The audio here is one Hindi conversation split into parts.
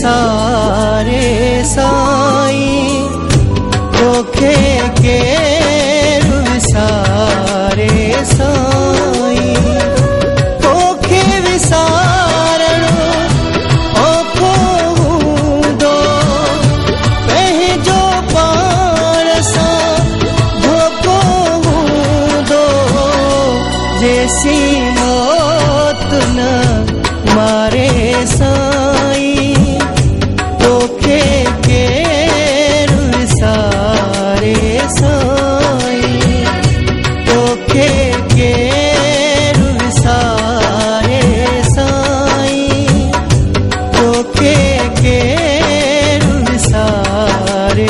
विसारे साईं, तोखे केरु विसारे साईं। तोखे विसारणो औखो हूंदो, पंहिंजो पाण सां धोखो हूंदो। जेसी मौत न मारे साईं, तोखे केरु विसारे साईं। तोखे केरु विसारे साईं, तोखे केरु विसारे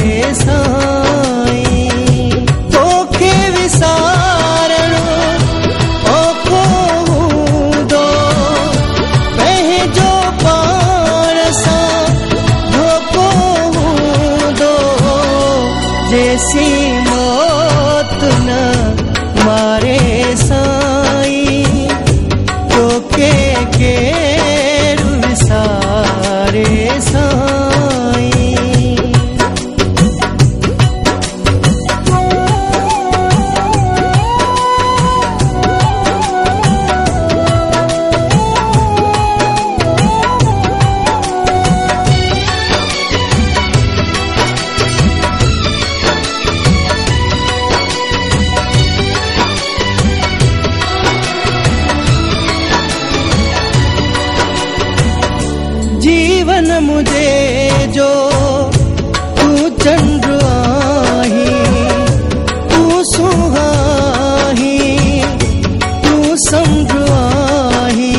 साईं। तोखे विसारणो औखो हूंदो, पंहिंजो पाण सां धोखो हूंदो। जेसी मौत न मारे साईं, तोखे केरु विसारे साईं। जीवन मुझे जो तू चंद्र आही, तू सुहाही, तू समुद्र आही।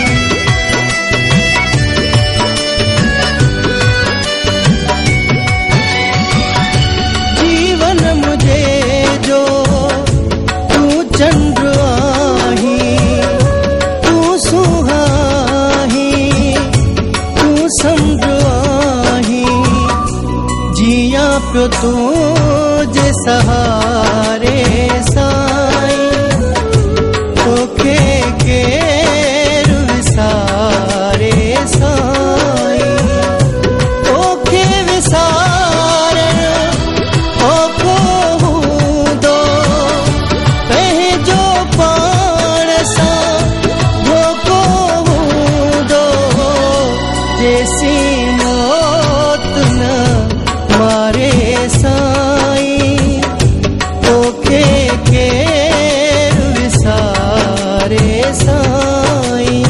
जीवन मुझे जो तू चंद्र आही, तू सुहाही, समुद्र आही। जिया पियो तुझे सहारे साईं, तोखे केरु विसारे साईं। तोखे विसारणो औखो हूंदो, पंहिंजो पाण सां धोखो हूंदो। जेसी मौत न मारे साईं, तोखे केरु विसारे साईं।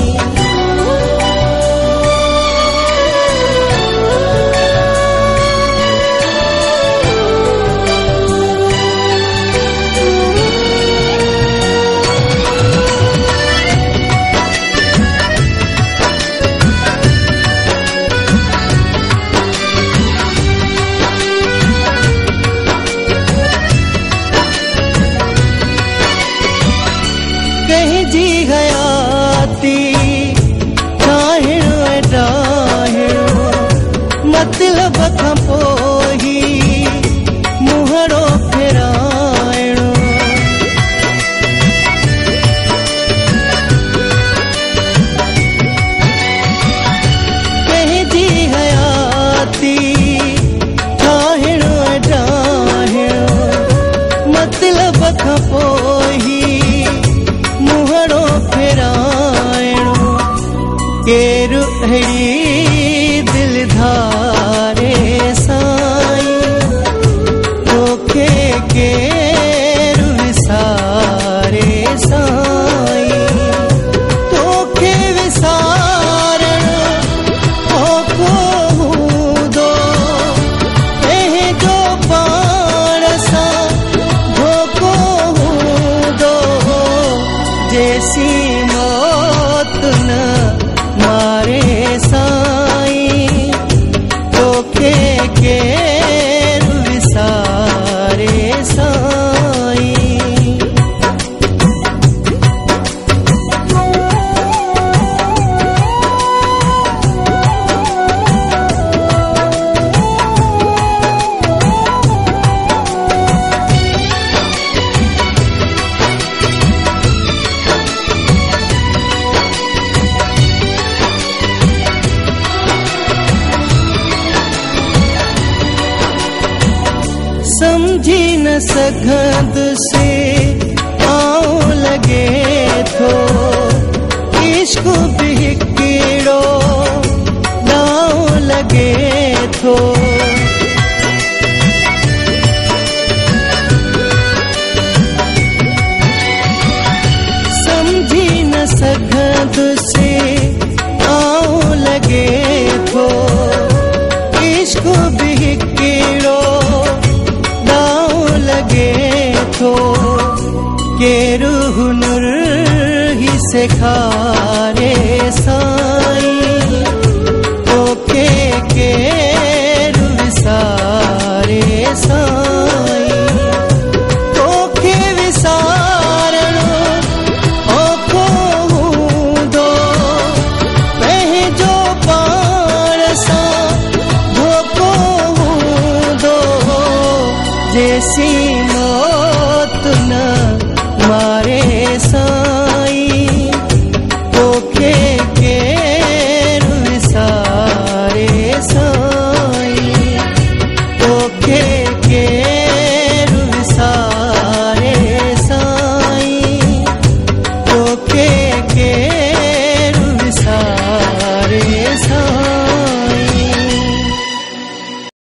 कंहिंजी हयाती ठाहिणो ऐं ठाहिणो, मतलब खां पोइ मुहरो फेराइणो। कंहिंजी हयाती ठाहिणो ऐं ठाहिणो, मतलब खां पोइ मुहरो फेराइणो। केरु अहिड़ी दिल धारे सां समझी न सघंद से आऊं लगे थो इश्क भी हिकिड़ो दाऊं लगे थो समझी न सघंद से आऊं लगे थो इश्क भी हिकिड़ो दाऊं लगे थो केरु हुनुर ही सेखारे साईं तोखे केरु विसारे साईं तोखे विसारणो औखो हूंदो पंहिंजो पाण सां धोखो हूंदो जेसीं